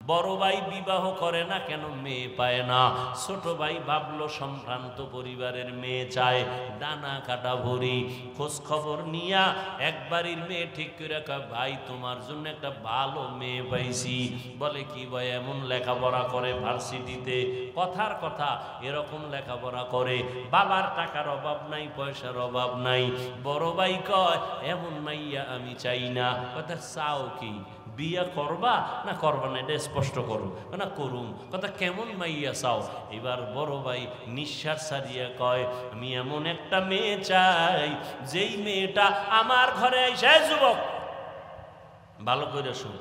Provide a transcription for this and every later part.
বড় ভাই বিবাহ করে না কেন, মেয়ে পায় না। ছোট ভাই ভাবলো সম্ভ্রান্ত পরিবারের মেয়ে চায়, ডানা কাটা ভরি। খোঁজ খবর নিয়া এক বাড়ির মেয়ে ঠিক করে রাখা, ভাই তোমার জন্য একটা ভালো মেয়ে পাইছি। বলে কি ভাই, এমন লেখাপড়া করে ভার্সিটিতে, কথার কথা এরকম লেখাপড়া করে, বাবার টাকার অভাব নাই, পয়সার অভাব নাই। বড় ভাই কয় এমন মাইয়া আমি চাই না। কথা চাও কি, বিয়া করবা না করবা না, এটা স্পষ্ট করো। না করুম। কথা কেমন মাইয়া চাও? এবার বড় ভাই নিঃশ্বাস ছাড়িয়া কয়, আমি এমন একটা মেয়ে চাই যেই মেয়েটা আমার ঘরে এসে, যুবক ভালো করে শুন।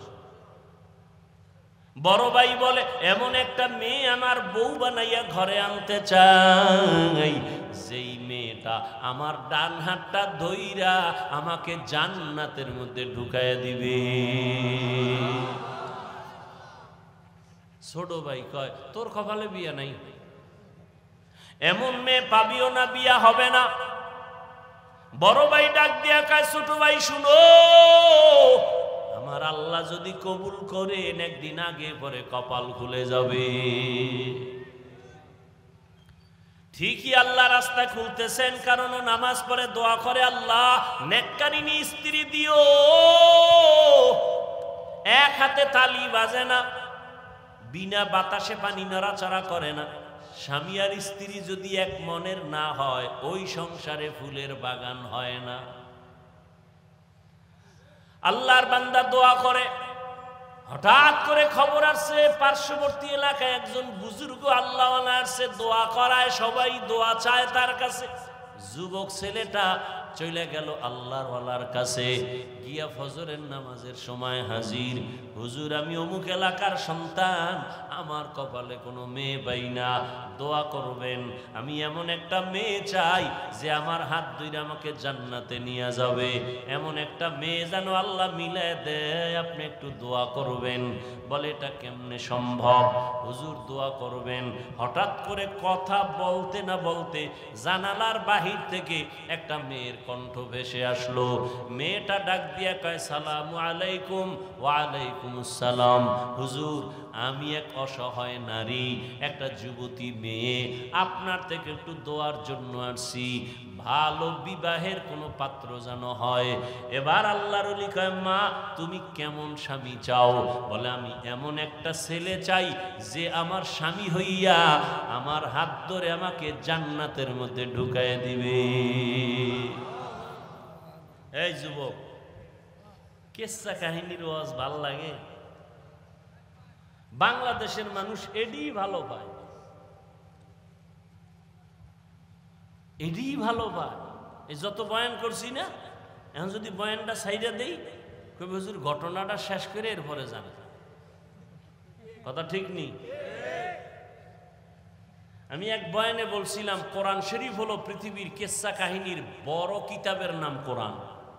বড় ভাই বলে এমন একটা মেয়ে আমার বউ বানাইয়া ঘরে আনতে চাই যেই মেয়েটা আমার ডান হাতটা ধইরা আমাকে জান্নাতের মধ্যে ঢুকাইয়া দিবে। ছোট ভাই কয় তোর কপালে বিয়া নাই, এমন মেয়ে পাবিও না, বিয়া হবে না। বড় ভাই ডাক দিয়া কয় ছোট ভাই শুনো, আমার আল্লাহ যদি কবুল করেন একদিন আগে পরে কপাল খুলে যাবে। ঠিকই আল্লাহ রাস্তা খুলতেছেন, কারণ নামাজ পড়ে দোয়া করে, আল্লাহ নেককারিনী স্ত্রী দিও। এক হাতে তালি বাজে না, বিনা বাতাসে পানি নড়াচড়া করে না। স্বামী আর স্ত্রী যদি এক মনের না হয়, ওই সংসারে ফুলের বাগান হয় না। আল্লাহর বান্দা দোয়া করে, হঠাৎ করে খবর আসছে পার্শ্ববর্তী এলাকায় একজন বুজুর্গ আল্লাহওয়ালা আসছে, দোয়া করায়, সবাই দোয়া চায় তার কাছে। যুবক ছেলেটা চলে গেল আল্লাহর ওয়ালার কাছে, গিয়া ফজরের নামাজের সময় হাজির। হুজুর আমি অমুক এলাকার সন্তান, আমার কপালে কোনো মেয়ে পাই না, দোয়া করবেন। আমি এমন একটা মেয়ে চাই যে আমার হাত ধরে আমাকে জান্নাতে নিয়ে যাবে, এমন একটা মেয়ে যেন আল্লাহ মিলায় দেয়, আপনি একটু দোয়া করবেন। বলে এটা কেমনে সম্ভব? হুজুর দোয়া করবেন। হঠাৎ করে কথা বলতে না বলতে জানালার বাহির থেকে একটা মেয়ের কণ্ঠ ভেসে আসলো। মেয়েটা ডাক দিয়া কয় সালামু আলাইকুম। ওয়ালাইকুম আসসালাম। হুজুর আমি এক অসহায় নারী, একটা যুবতী মেয়ে, আপনার থেকে একটু দোয়ার জন্য আসছি, ভালো বিবাহের কোনো পাত্র যেন হয়। এবার আল্লাহর ওলি কয় মা তুমি কেমন স্বামী চাও? বলে আমি এমন একটা ছেলে চাই যে আমার স্বামী হইয়া আমার হাত ধরে আমাকে জান্নাতের মধ্যে ঢুকায় দিবে। এই যুবক, কিসসা কাহিনীর ওয়াজ ভাল লাগে? বাংলাদেশের মানুষ এডি ভালো পায়, এডি ভালো পায়। এই যত বয়ান করছি না, এখন যদি বয়ানটা সাইডা দেই, কবি হুজুর ঘটনাটা শেষ করে এরপরে যান। কথা ঠিক নেই? আমি এক বয়ানে বলছিলাম কোরআন শরীফ হলো পৃথিবীর কিসসা কাহিনীর বড় কিতাবের নাম কোরআন।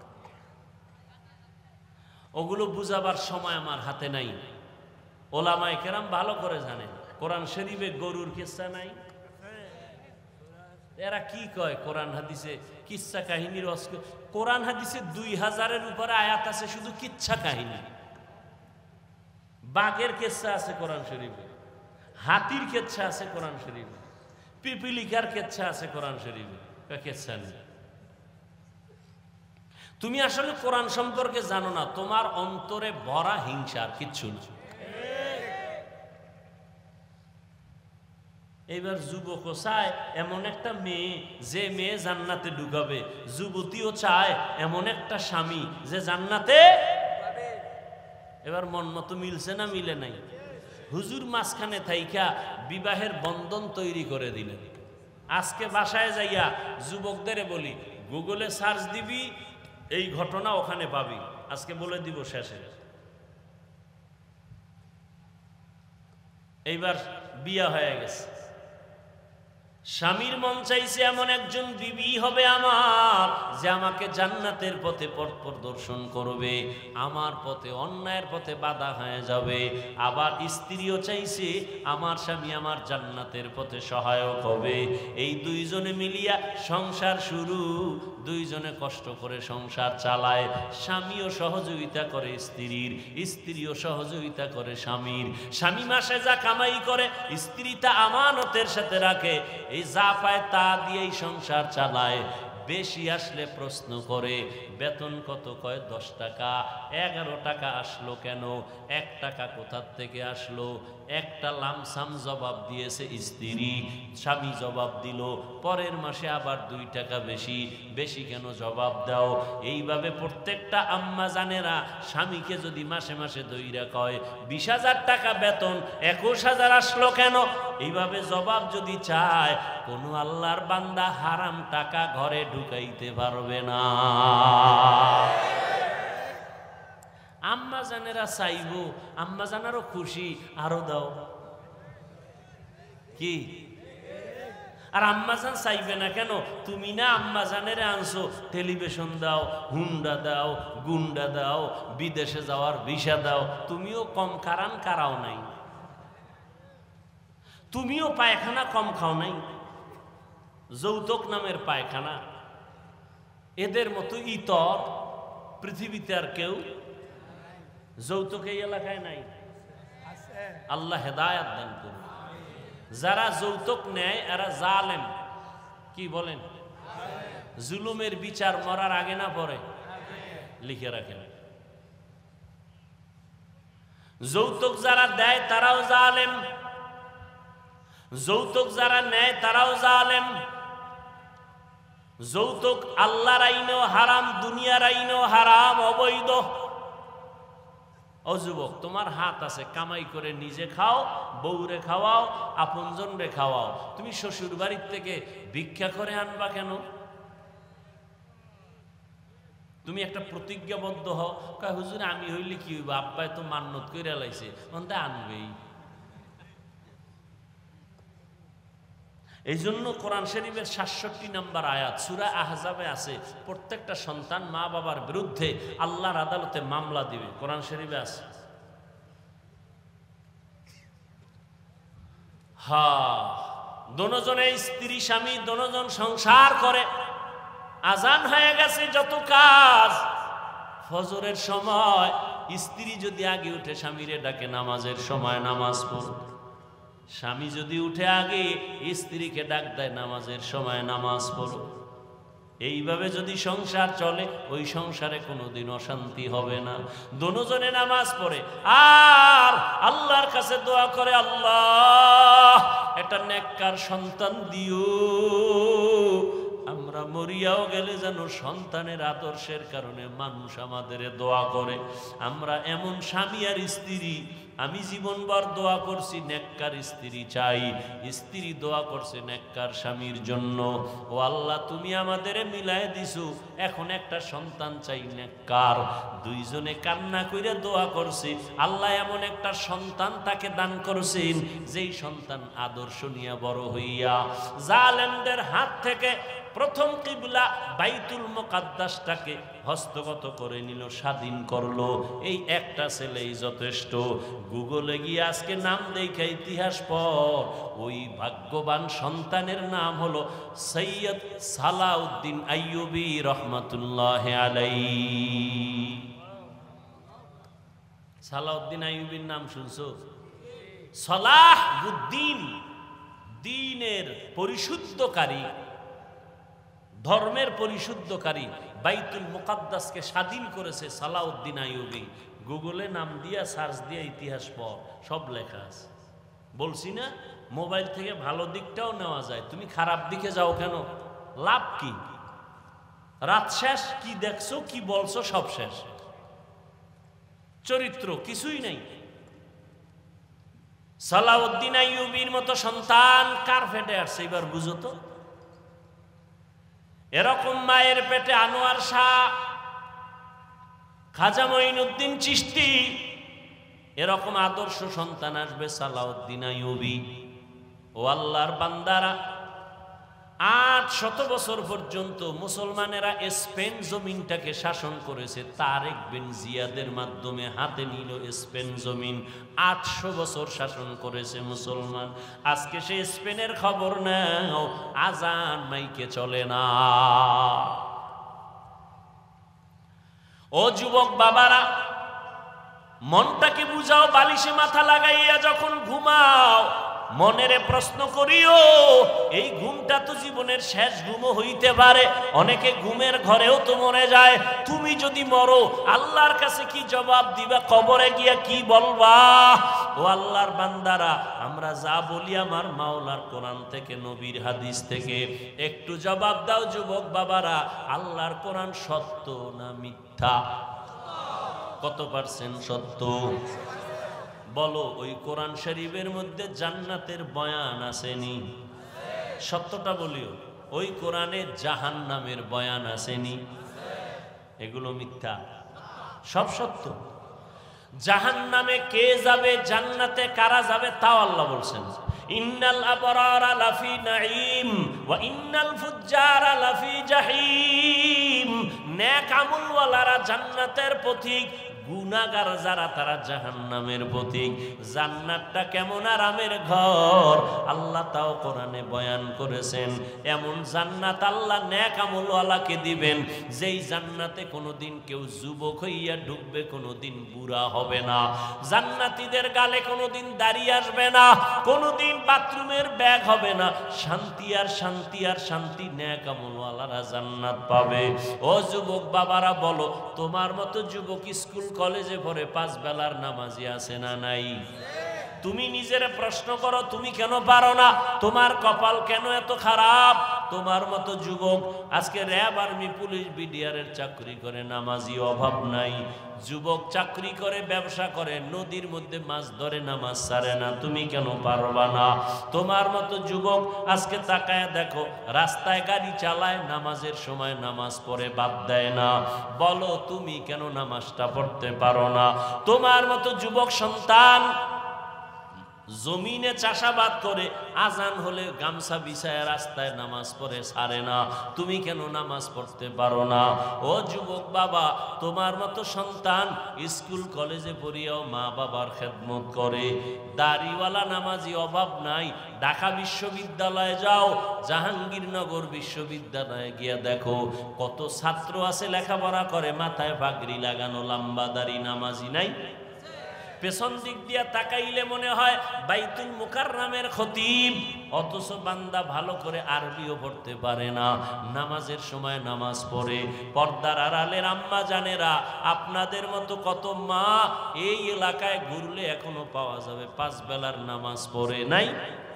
ওগুলো বুঝাবার সময় আমার হাতে নাই। ওলামায়ে কেরাম ভালো করে জানেন কোরআন শরীফে গরুর কিসসা নাই। এরা কি কয় কোরআন হাদিসে কিচ্ছা কাহিনীর? কোরআন হাদিসে 2000-এর উপরে আয়াত আছে শুধু কিচ্ছা কাহিনী। বাঘের কিচ্ছা আছে কোরআন শরীফে, হাতির কিচ্ছা আছে কোরআন শরীফে, পিপিলিকার কিচ্ছা আছে কোরআন শরীফে, কিচ্ছা নেই। তুমি আসলে কোরআন সম্পর্কে জানো না, তোমার অন্তরে ভরা হিংসার কিচ্ছু না। এইবার যুবকও চায় এমন একটা মেয়ে যে মেয়ে জান্নাতে ঢুকাবে, যুবতীও চায় এমন একটা স্বামী যে জান্নাতে। এবার মন মতো মিলছে না মিলে নাই? হুজুর মাঝখানে থাইকা বিবাহের বন্ধন তৈরি করে দিলেন। আজকে বাসায় যাইয়া যুবকদের বলি গুগলে সার্চ দিবি, এই ঘটনা ওখানে পাবি। আজকে বলে দিব শেষে। এইবার বিয়া হয়ে গেছে, স্বামীর মন চাইছে এমন একজন বিবি হবে আমার যে আমাকে জান্নাতের পথে পথ প্রদর্শন করবে, আমার পথে অন্যায়ের পথে বাধা হয়ে যাবে। আবার স্ত্রীও চাইছে আমার স্বামী আমার জান্নাতের পথে সহায়ক হবে। এই দুইজনে মিলিয়া সংসার শুরু। দুইজনে কষ্ট করে সংসার চালায়, স্বামীও সহযোগিতা করে স্ত্রীর, স্ত্রীও সহযোগিতা করে স্বামীর। স্বামী মাসে যা কামাই করে স্ত্রী তা আমানতের সাথে রাখে, এই যা পায় তা দিয়েই সংসার চালায়। বেশি আসলে প্রশ্ন করে বেতন কত, কয় 10 টাকা। 11 টাকা আসলো কেন, 1 টাকা কোথার থেকে আসলো? একটা লামসাম জবাব দিয়েছে স্ত্রী, স্বামী জবাব দিল, পরের মাসে আবার 2 টাকা বেশি। বেশি কেন জবাব দাও? এইভাবে প্রত্যেকটা আম্মা জানেরা স্বামীকে যদি মাসে মাসে দইরা কয় 20,000 টাকা বেতন, 21,000 আসলো কেন, এইভাবে জবাব যদি চায়, কোনো আল্লাহর বান্দা হারাম টাকা ঘরে ঢুকাইতে পারবে না। আম্মা জানেরা চাইবো, আম্মা জানারও খুশি, আরো দাও কি? আর আম্মা জান চাইবে না কেন? তুমি না আম্মা জানেরে আনছো, টেলিভিশন দাও, হুন্ডা দাও, গুন্ডা দাও, বিদেশে যাওয়ার ভিসা দাও। তুমিও কম কারাও নাই, তুমিও পায়খানা কম খাও নাই, যৌতুক নামের পায়খানা। এদের মতো ইতর পৃথিবীতে আর কেউ যৌতুক এই এলাকায় নাই। আল্লাহ হেদায়াত দান করুন। যারা যৌতুক নেয় এরা জালেম। কি বলেন? জুলুমের বিচার মরার আগে না পরে? লিখে রাখেন। যৌতুক যারা দেয় তারাও জালেম, যৌতুক যারা নেয় তারাও জালেম। যৌতুক আল্লাহর আইনেও হারাম, দুনিয়ার আইনেও হারাম, অবৈধ। ও যুবক, তোমার হাত আছে, কামাই করে নিজে খাও, বউরে খাওয়াও, আপনজন রে খাওয়াও। তুমি শ্বশুর বাড়ির থেকে ভিক্ষা করে আনবা কেন? তুমি একটা প্রতিজ্ঞাবদ্ধ হও, কয় হুজুর আমি হইলে কি হইব, আব্বাই তো মান্নত করে লাইছে, অন্তে আনবেই। এই জন্য কোরআন শরীফের ৬৭ নম্বর আয়াত সূরা আহজাবে আছে, প্রত্যেকটা সন্তান মা বাবার বিরুদ্ধে আল্লাহর আদালতে মামলা দিবে। কোরআন শরীফে আছে। দোনোজনে স্ত্রী স্বামী দোনোজন সংসার করে। আজান হয়ে গেছে, যত কাজ। ফজরের সময় স্ত্রী যদি আগে উঠে স্বামীরে ডাকে নামাজের সময় নামাজ পড়ো। স্বামী যদি উঠে আগে স্ত্রীকে ডাক দেয় নামাজের সময় নামাজ পড়ো। এইভাবে যদি সংসার চলে, ওই সংসারে কোনোদিন অশান্তি হবে না। দোনোজনে নামাজ পড়ে আর আল্লাহর কাছে দোয়া করে, আল্লাহ এটা নেককার সন্তান দিও। আমরা মরিয়াও গেলে যেন সন্তানের আদর্শের কারণে মানুষ আমাদের দোয়া করে। আমরা এমন স্বামী আর স্ত্রী, আমি জীবনভর দোয়া করছি নেককার স্ত্রী চাই, স্ত্রী দোয়া করছে নেককার স্বামীর জন্য। ও আল্লাহ তুমি আমাদের মিলায় দিছো, এখন একটা সন্তান চাই নেককার। দুইজনে কান্না কইরা দোয়া করছে, আল্লাহ এমন একটা সন্তান তাকে দান করছেন, যেই সন্তান আদর্শ নিয়ে বড় হইয়া জালেমদের হাত থেকে প্রথম কিবলা বাইতুল মুকাদ্দাসটাকে হস্তগত করে নিল, স্বাধীন করলো। এই একটা ছেলেই যথেষ্ট। গুগলে গিয়ে আজকে নাম দেখা ইতিহাস পর, ওই ভাগ্যবান সন্তানের নাম হলো সৈয়দ সালাউদ্দিন আইয়ুবী রহমাতুল্লাহ আলাইহি। সালাউদ্দিন আইয়ুবীর নাম শুনছো? সালাহুদ্দিন, দ্বীনের পরিশুদ্ধকারী, ধর্মের পরিশুদ্ধকারী, বাইতুল মুকাদ্দাসকে স্বাধীন করেছে সালাউদ্দিন আইয়ুবী। গুগলে নাম দিয়া সার্চ দিয়া ইতিহাস পড়, সব লেখা আছে। বলছি না মোবাইল থেকে ভালো দিকটাও নেওয়া যায়, তুমি খারাপ দিকে যাও কেন? লাভ কি? রাত শেষ, কি দেখছো কি বলছো সব শেষ, চরিত্র কিছুই নাই। সালাউদ্দিন আইয়ুবীর মতো সন্তান কার পেটে আসছে এবার বুঝো তো। এরকম মায়ের পেটে আনোয়ার শাহ, খাজা মঈনুদ্দিন চিশতি, এরকম আদর্শ সন্তান আসবে সালাউদ্দিন আইয়ুবী। ও আল্লাহর বান্দারা, 800 বছর পর্যন্ত মুসলমানেরা স্পেন জমিনটাকে শাসন করেছে। তারেক বিন জিয়াদের মাধ্যমে হাতে নিল স্পেন জমিন। 800 বছর শাসন করেছে মুসলমান। আজকে সে স্পেনের খবর নাও, আজান মাইকে চলে না। ও যুবক বাবারা, মনটাকে বুঝাও, বালিশে মাথা লাগাইয়া যখন ঘুমাও মনেরে প্রশ্ন করিও, এই ঘুমটা তো জীবনের শেষ ঘুমও হইতে পারে। অনেকে ঘুমের ঘরেও তো মরে যায়। তুমি যদি মরো আল্লাহর কাছে কি জবাব দিবা? কবরে গিয়া কি বলবা? ও আল্লাহর বান্দারা, আমরা যা বলি আমার মাওলার কোরআন থেকে, নবীর হাদিস থেকে, একটু জবাব দাও যুবক বাবারা। আল্লাহর কোরআন সত্য না মিথ্যা? কত পার্সেন্ট সত্য বলো? ওই কোরআন শরীফের মধ্যে জান্নাতের বয়ান আসেনি? সত্যটা বলিও। ওই কোরআনে জাহান্নামের বয়ান আসেনি? এগুলো মিথ্যা, সব সত্য। জাহান্নামে কে যাবে, জান্নাতে কারা যাবে তাও আল্লাহ বলছেন। ইন্নাল আবরারা লাফি নাঈম ওয়া ইন্নাল ফুজ্জারা লাফি জাহিম। নেক আমলওয়ালারা জান্নাতের পথিক, গুনাহগার যারা তারা জাহান্নামের পথিক। জান্নাতটা কেমন আরামের ঘর আল্লাহ তাও কোরআনে বয়ান করেছেন। এমন জান্নাত আল্লাহ নেক আমলওয়ালাকে দিবেন, যেই জান্নাতে কোনোদিন কেউ যুবক হইয়া ঢুকবে, কোনোদিন বুড়া হবে না। জান্নাতীদের গালে কোনোদিন দাড়ি আসবে না, কোনোদিন বাথরুমের ব্যাগ হবে না। শান্তি আর শান্তি আর শান্তি, নেক আমলওয়ালারা জান্নাত পাবে। ও যুবক বাবারা বলো, তোমার মতো যুবক স্কুল কলেজে পড়ে 5 বেলার নামাজি আছে না নাই? তুমি নিজের প্রশ্ন করো, তুমি কেন পারো না? তোমার কপাল কেন এত খারাপ? তোমার মতো যুবক আজকে র্যাব, আর্মি, পুলিশ, বিডিআরের চাকরি করে, নামাজি অভাব নাই। যুবক চাকরি করে, ব্যবসা করে, নদীর মধ্যে মাছ ধরে, নামাজ ছাড়ে না। তুমি কেন পারবা না? তোমার মতো যুবক আজকে তাকায় দেখো, রাস্তায় গাড়ি চালায়, নামাজের সময় নামাজ পড়ে বাদ দেয় না। বলো তুমি কেন নামাজটা পড়তে পারো না? তোমার মতো যুবক সন্তান জমিনে চাষাবাদ করে, আজান হলে গামছা বিছায় রাস্তায় নামাজ পড়ে ছাড়ে না। তুমি কেন নামাজ পড়তে পারো না? ও যুবক বাবা, তোমার মতো সন্তান স্কুল কলেজে পড়িয়াও মা বাবার খেদমত করে। দাড়িওয়ালা নামাজি অভাব নাই। ঢাকা বিশ্ববিদ্যালয়ে যাও, জাহাঙ্গীরনগর বিশ্ববিদ্যালয়ে গিয়া দেখো কত ছাত্র আছে লেখাপড়া করে, মাথায় পাগড়ি লাগানো, লম্বা দাড়ি, নামাজি নাই? পেছন দিক দিয়া তাকাইলে মনে হয় বাইতুল মুকাররমের খতিব, অথচ বান্দা ভালো করে আরবিও পড়তে পারে না। নামাজের সময় নামাজ পড়ে। পর্দার আড়ালের আম্মা জানেরা, আপনাদের মতো কত মা এই এলাকায় ঘুরলে এখনো পাওয়া যাবে 5 বেলার নামাজ পড়ে নাই।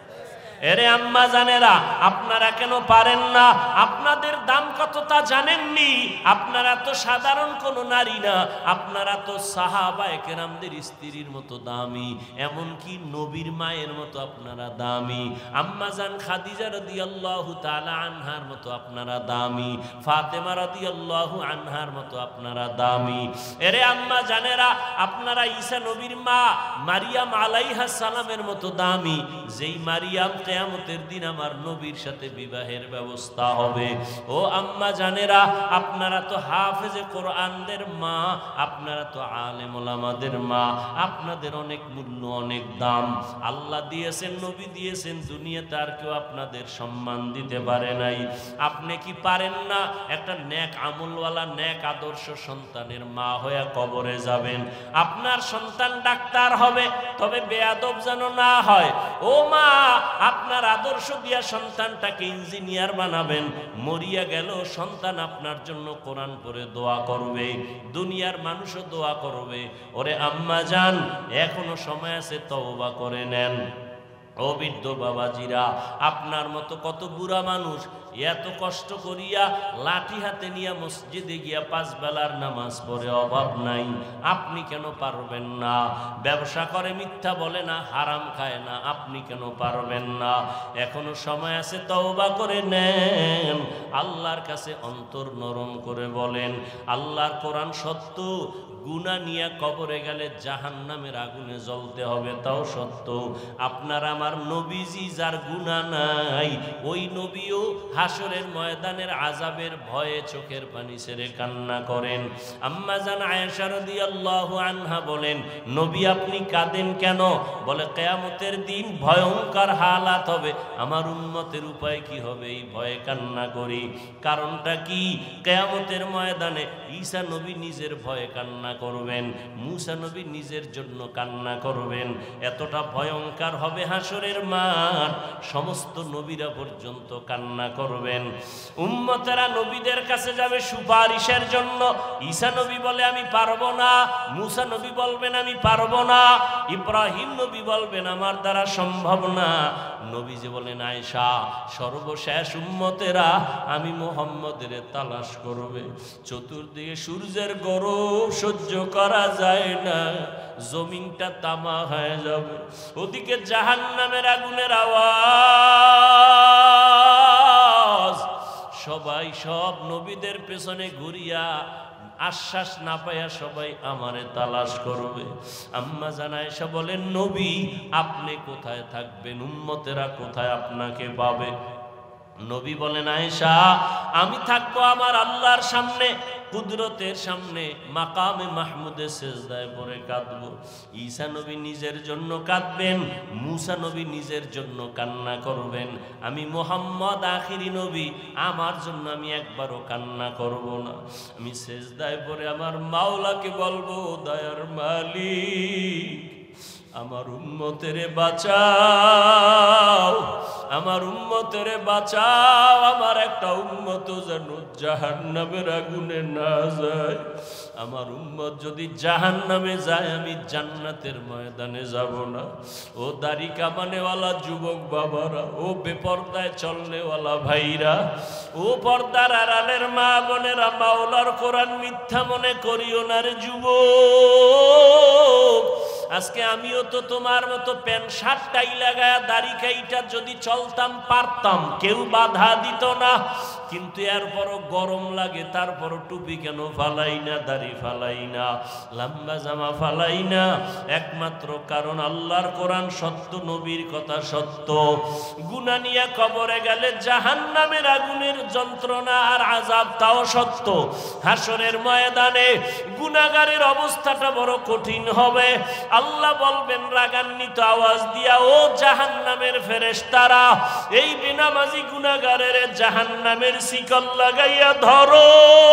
এরে আম্মা জানেরা, আপনারা কেন পারেন না? আপনাদের দাম কত তা জানেননি? আপনারা তো সাধারণ কোনো নারী না, আপনারা তো সাহাবায়ে কেরামদের স্ত্রীর মতো দামি, এমনকি নবীর মায়ের মতো আপনারা দামি। আম্মা জান খাদিজা রাদিয়াল্লাহু তাআলা আনহার মতো আপনারা দামি, ফাতেমা রাদিয়াল্লাহু আনহার মতো আপনারা দামি। এরে আম্মা জানেরা, আপনারা ঈসা নবীর মা মারিয়াম আলাইহাস সালামের মতো দামি, যেই মারিয়াম কিয়ামতের দিন আমার নবীর সাথে বিবাহের ব্যবস্থা হবে। ও আম্মা জানেরা, আপনারা তো হাফেজে কোরআনদের মা, আপনারা তো আলেম ওলামাদের মা, আপনাদের অনেক মূল্য, অনেক দাম আল্লাহ দিয়েছেন, নবী দিয়েছেন। দুনিয়াতে আর কেউ আপনাদের সম্মান দিতে পারে নাই। আপনি কি পারেন না একটা নেক আমলওয়ালা, নেক আদর্শ সন্তানের মা হয়ে কবরে যাবেন? আপনার সন্তান ডাক্তার হবে, তবে বেয়াদব যেন না হয়। ও মা, আপনার আদর্শ দিয়া সন্তানটাকে ইঞ্জিনিয়ার বানাবেন। মরিয়া গেল সন্তান আপনার জন্য কোরআন পড়ে দোয়া করবে, দুনিয়ার মানুষও দোয়া করবে। ওরে আম্মা জান, এখনো সময় আছে, তওবা করে নেন। ও বৃদ্ধ বাবাজিরা, আপনার মতো কত বুড়া মানুষ এত কষ্ট করিয়া লাঠি হাতে নিয়ে মসজিদে গিয়া 5 বেলার নামাজ পড়ে, অভাব নাই। আপনি কেন পারবেন না? ব্যবসা করে, মিথ্যা বলে না, হারাম খায় না, আপনি কেন পারবেন না? এখনো সময় আছে, তওবা করে নেন। আল্লাহর কাছে অন্তর নরম করে বলেন, আল্লাহর কোরআন সত্য, গুনাহ নিয়ে কবরে গেলে জাহান্নামের আগুনে জ্বলতে হবে, তাও সত্য আপনার আমার নবীজি যার গুনাহ নাই, ওই নবীও হাসরের ময়দানের আযাবের ভয়ে চোখের পানি ছেড়ে কান্না করেন। আম্মা জান আয়েশা রাদিয়াল্লাহু আনহা বলেন, নবী আপনি কাঁদেন কেন? বলে কিয়ামতের দিন ভয়ঙ্কর হালাত হবে, আমার উম্মতের উপায় কি হবে, এই ভয়ে কান্না করি। কারণটা কি? কিয়ামতের ময়দানে ঈসা নবী নিজের ভয়ে কান্না করবেন, মূসা নবী নিজের জন্য কান্না করবেন। এতটা ভয়ঙ্কর হবে হাসরের মাঠ, সমস্ত নবীরা পর্যন্ত কান্না করবেন। উম্মতেরা নবীদের কাছে যাবে সুপারিশের জন্য। ঈসা নবী বলে আমি পারবো না, মূসা নবী বলবেন আমি পারবো না, ইব্রাহিম নবী বলবেন আমার দ্বারা সম্ভব না। নবীজি বলেন আয়েশা সর্বশেষ উম্মতেরা আমি মুহাম্মদের তালাশ করবে। চতুর্দিকে সূর্যের গরম সহ্য করা যায় না, জমিনটা তামা হয়ে যাবে, ওদিকে জাহান্নামের আগুনের আওয়াজ। সবাই সব নবীদের পেছনে ঘুরিয়া আশ্বাস না পাইয়া সবাই আমারে তালাশ করবে। আম্মা জান আয়েশা বলেন নবী আপনি কোথায় থাকবেন, উম্মতেরা কোথায় আপনাকে পাবে? নবী বলেন আয়েশা আমি থাকবো আমার আল্লাহর সামনে, কুদরতের সামনে, মাকামে মাহমুদে সেজদায় পড়ে কাঁদবো। ঈসা নবী নিজের জন্য কাঁদবেন, মূসা নবী নিজের জন্য কান্না করবেন। আমি মুহাম্মদ আখিরি নবী, আমার জন্য আমি একবারও কান্না করব না। আমি সেজদায় পড়ে আমার মাওলাকে বলবো দয়ার মালিক আমার উম্মতেরে বাঁচাও, আমার উম্মতেরে বাঁচাও, আমার একটা উম্মত যেন জাহান্নামের আগুনে না যায়। আমার উম্মত যদি জাহান্নামে যায় আমি জান্নাতের ময়দানে যাব না। ও দাড়ি কামানেওয়ালা যুবক বাবারা, ও বেপর্দায় চলনেওয়ালা ভাইরা, ও পর্দার আড়ালের মা বোনেরা, মাওলার কোরআন মিথ্যা মনে করিও না রে যুবক। আজকে আমিও তো তোমার মতো প্যান্ট শার্ট টাই লাগায়া দাড়ি কাইটা যদি চলতাম পারতাম, কেউ বাধা দিত না। কিন্তু এরপরও গরম লাগে, তারপরও টুপি কেন ফালাই না, দাড়ি ফালাই না, লম্বা জামা ফালাই না? একমাত্র কারণ আল্লাহর কোরআন সত্য, নবীর কথা সত্য। গুনাহ নিয়ে কবরে গেলে জাহান্নামের আগুনের যন্ত্রণা আর আযাব তাও সত্য। হাসরের ময়দানে গুনাহগারের অবস্থাটা বড় কঠিন হবে। আল্লাহ বলবেন রাগান্বিত আওয়াজ দিয়া, ও জাহান্নামের ফেরেশতারা এই বেনামাজি গুনাহগারের জাহান্নামের শিকল লাগাইয়া ধরো,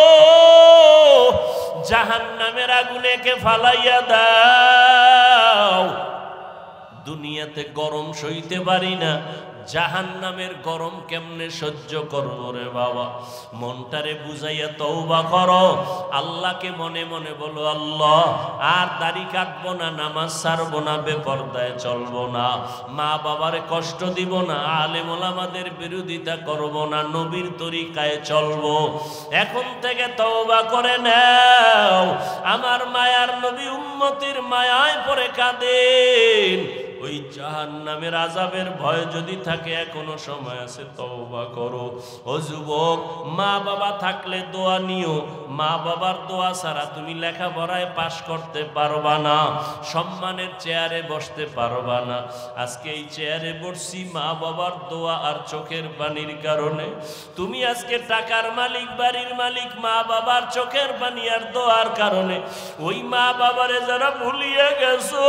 জাহান্নামের আগুনেকে ফালাইয়া দাও। দুনিয়াতে গরম সইতে পারি না, জাহান্নামের গরম কেমনে সহ্য করব রে বাবা? মনটারে বুঝাইয়া তওবা করো, আল্লাহকে মনে মনে বলো আল্লাহ আর দাড়ি কাটবো না, নামাজ ছাড়বো না, বেপরদায় চলবো না, মা বাবারে কষ্ট দিব না, আলেম ওলামাদের বিরোধিতা করব না, নবীর তরিকায় চলবো। এখন থেকে তওবা করে নাও। আমার মায়ার নবী উম্মতের মায়ায় পড়ে কাঁদেন। ওই জাহান্নামের আযাবের ভয় যদি থাকে এখনো সময় আছে, তওবা করো। ও যুবক, মা বাবা থাকলে দোয়া নিও, মা বাবার দোয়া ছাড়া তুমি লেখাপড়ায় পাশ করতে পারবা না, সম্মানের চেয়ারে বসতে পারবা না। আজকে এই চেয়ারে বসছি মা বাবার দোয়া আর চোখের পানির কারণে। তুমি আজকে টাকার মালিক, বাড়ির মালিক, মা বাবার চোখের পানি আর দোয়ার কারণে। ওই মা বাবারে যারা ভুলিয়ে গেছো,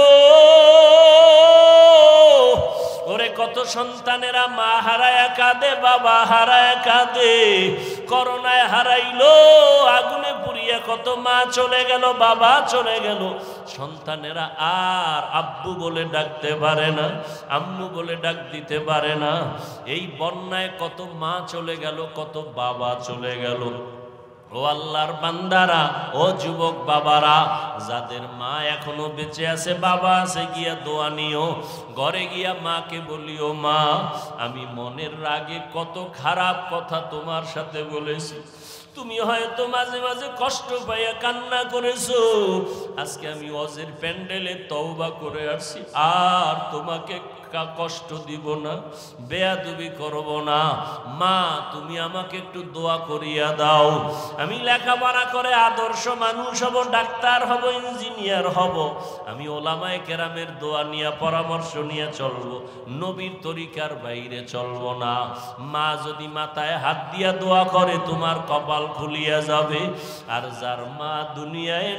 ওরে কত সন্তানেরা মা হারায় কাঁদে, বাবা হারায় কাঁদে। করোনায় হারাইলো, আগুনে পুড়িয়ে কত মা চলে গেল, বাবা চলে গেল। সন্তানেরা আর আব্বু বলে ডাকতে পারে না, আম্মু বলে ডাক দিতে পারে না। এই বন্যায় কত মা চলে গেল, কত বাবা চলে গেল। ও আল্লাহর বান্দারা, ও যুবক বাবারা, যাদের মা এখনো বেঁচে আছে, বাবা আছে, গিয়া দোয়া নিও। ঘরে গিয়া মাকে বলিও, মা আমি মনের রাগে কত খারাপ কথা তোমার সাথে বলেছি, তুমি হয়তো মাঝে মাঝে কষ্ট পাইয়া কান্না করেছো। আজকে আমি ওয়াজের প্যান্ডেলে তওবা করে আসছি, আর তোমাকে কষ্ট দিব না, বেয়াদবি করব না। মা তুমি আমাকে একটু দোয়া করিয়া দাও, আমি লেখাপড়া করে আদর্শ মানুষ হব, ডাক্তার হব, ইঞ্জিনিয়ার হব। আমি ওলামায়ে কেরামের দোয়া নিয়ে পরামর্শ নিয়ে চলবো, নবীর তরিকার বাইরে চলবো না। মা যদি মাথায় হাত দিয়া দোয়া করে তোমার কপাল খুলিয়া যাবে। আর যার মা দুনিয়ায়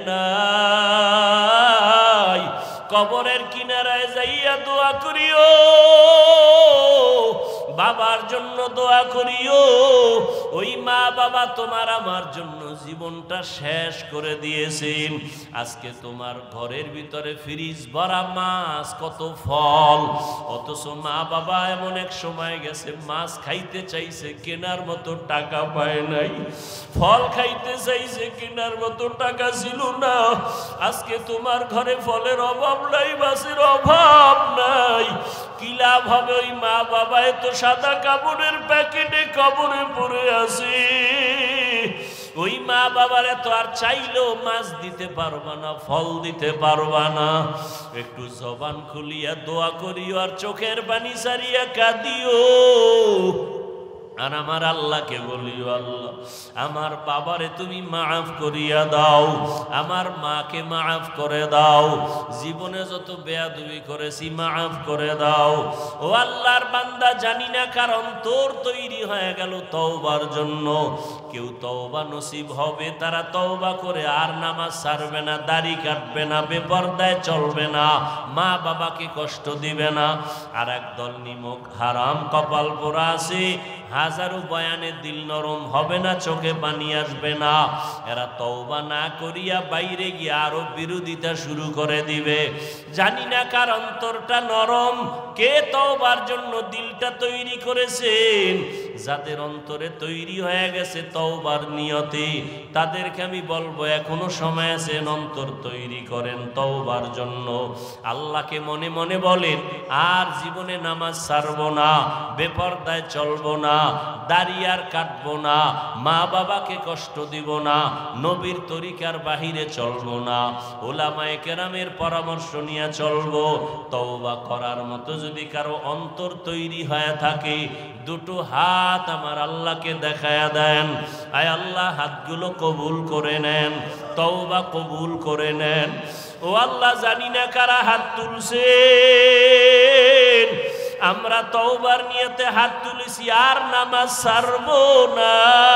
নাই, কবরের কিনারায় যাইয়া দোয়া করিও, বাবার জন্য দোয়া করিও। ওই মা বাবা তোমার আমার জন্য জীবনটা শেষ করে দিয়েছেন। আজকে তোমার ঘরের ভিতরে ফ্রিজ ভরা মাছ, কত ফল, অথচ মা বাবা এমন এক সময় গেছে মাছ খাইতে চাইছে, কেনার মতো টাকা পায় নাই। ফল খাইতে চাইছে, কেনার মতো টাকা ছিল না। আজকে তোমার ঘরে ফলের অভাব নাই, মাছের অভাব নাই। কি লাভ হবে? ওই মা বাবা তো সাদা কাপড়ের প্যাকেটে কবরে পড়ে আছে। ওই মা বাবারে তো আর চাইলেও মাছ দিতে পারবা না, ফল দিতে পারবা না। একটু জবান খুলিয়া দোয়া করিও, আর চোখের পানি সারিয়া কাঁদিও। আর আমার আল্লাহকে বলিও, আল্লাহ আমার বাবারে তুমি মাফ করিয়া দাও, আমার মাকে মাফ করে দাও, জীবনে যত বেয়াদবি করেছি মাফ করে দাও। ও আল্লাহর বান্দা, জানি না কারণ তোর তৈরি হয়ে গেল তওবার জন্য। কেউ তওবা নসিব হবে, তারা তওবা করে আর নামাজ ছাড়বে না, দাড়ি কাটবে না, বেপরদায় চলবে না, মা বাবাকে কষ্ট দিবে না। আর একদল নিমক হারাম কপাল পোড়া আছে, হাজারো বয়ানে দিল নরম হবে না, চোখে পানি আসবে না। এরা তওবা না করিয়া বাইরে গিয়ে আরো বিরোধিতা শুরু করে দিবে। জানি না কার অন্তরটা নরম, কে তওবার জন্য দিলটা তৈরি করেছেন। যাদের অন্তরে তৈরি হয়ে গেছে তওবার নিয়তে, তাদেরকে আমি বলবো এখনো সময় আছে, অন্তর তৈরি করেন তওবার জন্য। আল্লাহকে মনে মনে বলেন, আর জীবনে নামাজ ছাড়বো না, বেপরদায় চলবো না, দাড়ি আর কাটবো না, মা বাবাকে কষ্ট দিব না, নবীর তরিকার বাহিরে চলবো না, ওলামায়ে কেরামের পরামর্শ নিয়ে চলবো। তওবা করার মতো যদি কারো অন্তর তৈরি হয়ে থাকে, দুটো হাত আমার আল্লাহকে দেখায়া দেন। আয় আল্লাহ, হাতগুলো কবুল করে নেন, তওবা কবুল করে নেন। ও আল্লাহ, জানি না কারা হাত তুলছেন, আমরা তওবার নিয়তে হাত তুলেছি, আর নামাজ ছাড়বো না,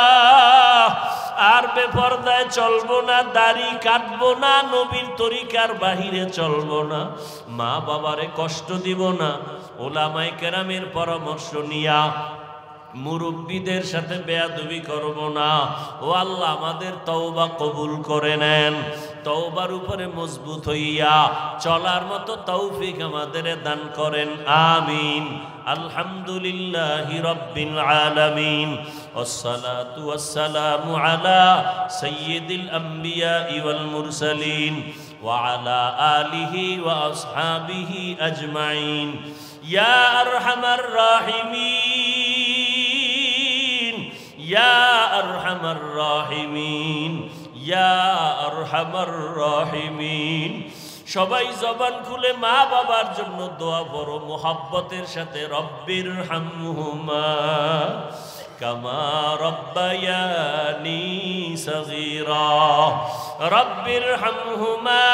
আর বেপরদায় চলবো না, দাড়ি কাটবো না, নবীর তরিকার বাহিরে চলবো না, মা বাবারে কষ্ট দিব না, ওলামায়ে কেরামের পরামর্শ নিয়া মুরব্বীদের সাথে বেয়াদবি করব না। ও আল্লাহ, আমাদের তওবা কবুল করে নেন, তওবার উপরে মজবুত হইয়া চলার মতো তৌফিক আমাদের দান করেন, আমিন। আলহামদুলিল্লাহি রাব্বিল আলামিন, ওয়াসসালাতু ওয়াসসালামু আলা সাইয়্যিদিল আমবিয়া ওয়াল মুরসালিন ওয়া আলা আলিহি ওয়া আসহাবিহি আজমাইন। ইয়া আরহামার রাহিমিন, ইয়া আরহামার রাহিমিন, ইয়া আরহামার রাহিমিন। সবাই জবান খুলে মা বাবার জন্য দোয়া করো মোহাব্বতের সাথে, রব্বির হামহুমা কামা রব্বায়ানি সগীরা, রব্বির হামহুমা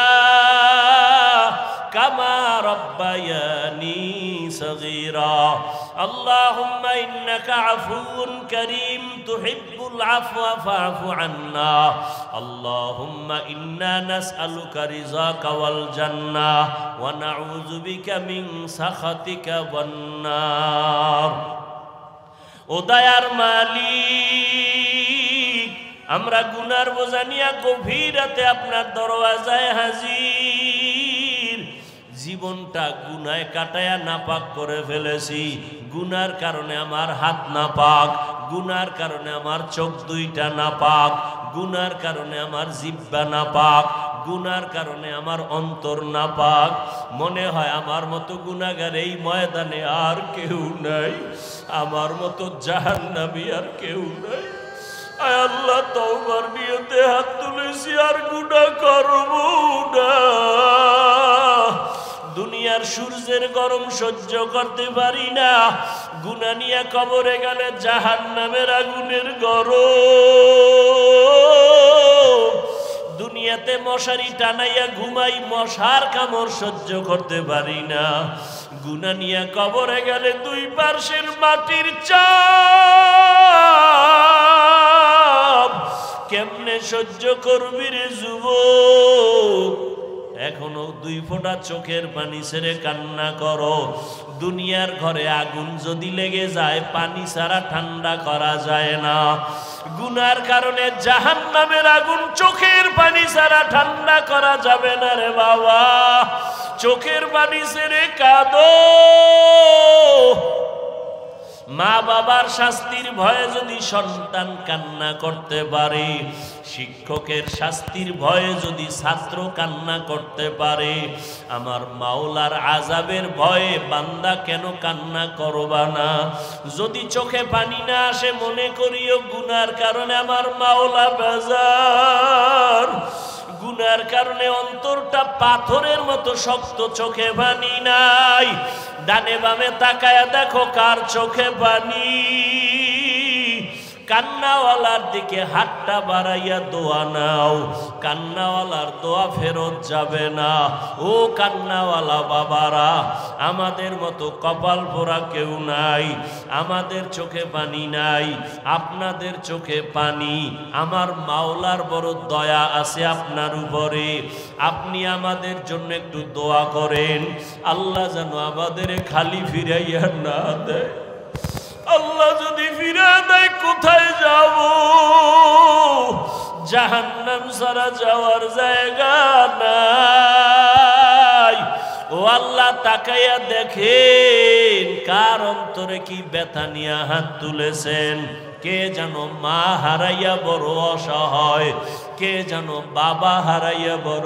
কামা রব্বায়ানি সগীরা। আল্লাহুম্মা ইন্নাকা আফুউন কারীম তুহিব্বুল আফওয়া ফা'ফু আন্না। আল্লাহুম্মা ইন্না নাসআলুকা রিযাকা ওয়াল জান্নাহ ওয়া নাউযু বিকা মিন সাখাতিকা ওয়ান নার। ও দয়ার মালিক, আমরা গুনার বোঝা নিয়া গভীর রাতে আপনার দরওয়াজায় হাজির। জীবনটা গুনায় কাটায়া নাপাক করে ফেলেছি। গুনার কারণে আমার হাত নাপাক, গুনার কারণে আমার চোখ দুইটা নাপাক, গুনার কারণে আমার জিহ্বা নাপাক, গুনার কারণে আমার অন্তর নাপাক। মনে হয় আমার মতো গুনাহগার এই ময়দানে আর কেউ নাই, আমার মতো জাহান্নামী আর কেউ নাই। আয় আল্লাহ তওবার নিয়তে হাত তুলেছি, আর গুনাহ করব না। দুনিয়ার সূর্যের গরম সহ্য করতে পারি না, গুনাহ নিয়ে কবরে গেলে জাহান্নামের আগুনের গরম। দুনিয়াতে মশারি টানাইয়া ঘুমাই, মশার কামড় সহ্য করতে পারি না, গুনাহ নিয়ে কবরে গেলে দুই পার্শ্বের মাটির চাপ কেমনে সহ্য করবি রে যুবক? এখনো দুই ফোঁটা চোখের পানি ছেড়ে কান্না করো। দুনিয়ার ঘরে আগুন যদি লেগে যায়, পানি ছাড়া ঠান্ডা করা যায় না। গুনার কারণে জাহান্নামের আগুন চোখের পানি ছাড়া ঠান্ডা করা যাবে না রে বাবা। চোখের পানি ছেড়ে কাঁদো। মা বাবার শাস্তির ভয়ে যদি সন্তান কান্না করতে পারে, শিক্ষকের শাস্তির ভয়ে যদি ছাত্র কান্না করতে পারে, আমার মাওলার আযাবের ভয়ে বান্দা কেন কান্না করবা না? যদি চোখে পানি না আসে, মনে করিও গুনার কারণে আমার মাওলা বেজার। গুনার কারণে অন্তরটা পাথরের মতো শক্ত, চোখে পানি নাই। ডানে বামে তাকায়া দেখো কার চোখে পানি। কান্নাওয়ালার দিকে হাতটা বাড়াইয়া দোয়া নাও, কান্নাওয়ালার দোয়া ফেরত যাবে না। ও কান্নাওয়ালা বাবারা, আমাদের মতো কপাল পোড়া কেউ নাই, আমাদের চোখে পানি নাই, আপনাদের চোখে পানি। আমার মাওলার বড় দয়া আছে আপনার উপরে। আপনি আমাদের জন্য একটু দোয়া করেন, আল্লাহ যেন আমাদের খালি ফিরাইয়া না দেয়। আল্লাহ যদি ফিরে দেয় কোথায় যাব? জাহান্নাম ছাড়া যাওয়ার জায়গা নাই। ও আল্লাহ, তাকাইয়া দেখেন কার অন্তরে কি ব্যথা নিয়ে হাত তুলেছেন। কে যেন মা হারাইয়া বড় অসহায়, কে যেন বাবা হারাইয়া বড়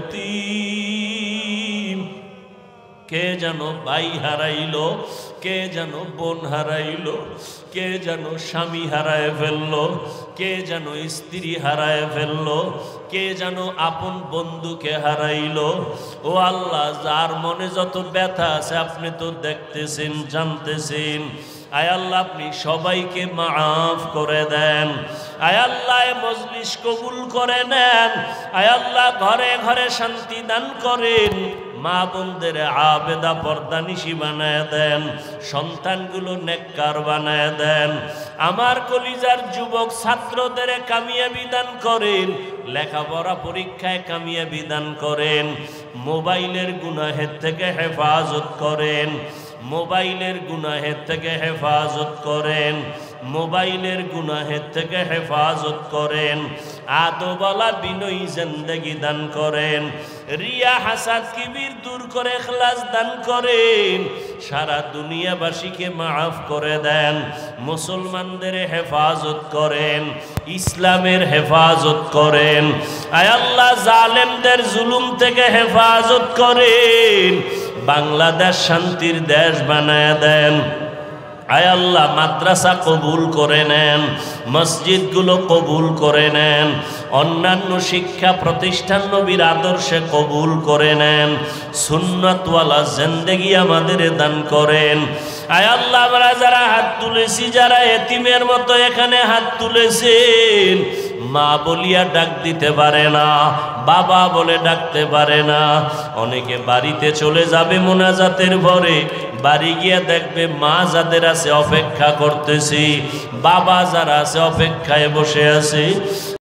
ইয়তীম, কে যেন ভাই হারাইলো, কে যেন বোন হারাইলো, কে যেন স্বামী হারায় ফেললো, কে যেন স্ত্রী হারায় ফেললো, কে যেন আপন বন্ধুকে হারাইলো। ও আল্লাহ, যার মনে যত ব্যথা আছে আপনি তো দেখতেছেন, জানতেছেন। আয় আল্লাহ, আপনি সবাইকে মাফ করে দেন। আয় আল্লাহ, মজলিস কবুল করে নেন। আয় আল্লাহ, ঘরে ঘরে শান্তি দান করেন। মা বোনদের আবেদা পর্দানিশী বানায় দেন, সন্তানগুলো নেককার বানায় দেন। আমার কলিজার যুবক ছাত্রদের কামিয়াবি দান করেন, লেখাপড়া পরীক্ষায় কামিয়াবি দান করেন। মোবাইলের গুনাহের থেকে হেফাজত করেন, মোবাইলের গুনাহের থেকে হেফাজত করেন, মোবাইলের গুনাহের থেকে হেফাজত করেন। আদবলা বিনয়ী জিন্দেগি দান করেন। রিয়া হাসাদ কিবির দূর করে ইখলাস দান করেন। সারা দুনিয়াবাসীকে মাফ করে দেন। মুসলমানদের হেফাজত করেন, ইসলামের হেফাজত করেন। আয় আল্লাহ, জালেমদের জুলুম থেকে হেফাজত করেন। বাংলাদেশ শান্তির দেশ বানায় দেন। আয় আল্লাহ, মাদ্রাসা কবুল করে নেন, মসজিদগুলো কবুল করে নেন, অন্যান্য শিক্ষা প্রতিষ্ঠান নবীর আদর্শে কবুল করে নেন। সুন্নাতওয়ালা জিন্দেগি আমাদের দান করেন। আয় আল্লাহ, আমরা যারা হাত তুলেছি, যারা এতিমের মতো এখানে হাত তুলেছেন, মা বলিয়া ডাক দিতে পারে না, বাবা বলে ডাকতে পারে না। অনেকে বাড়িতে চলে যাবে মোনাজাতের পরে, বাড়ি গিয়ে দেখবে মা যাদের আছে অপেক্ষা করতেছি, বাবা যারা আছে অপেক্ষায় বসে আছে।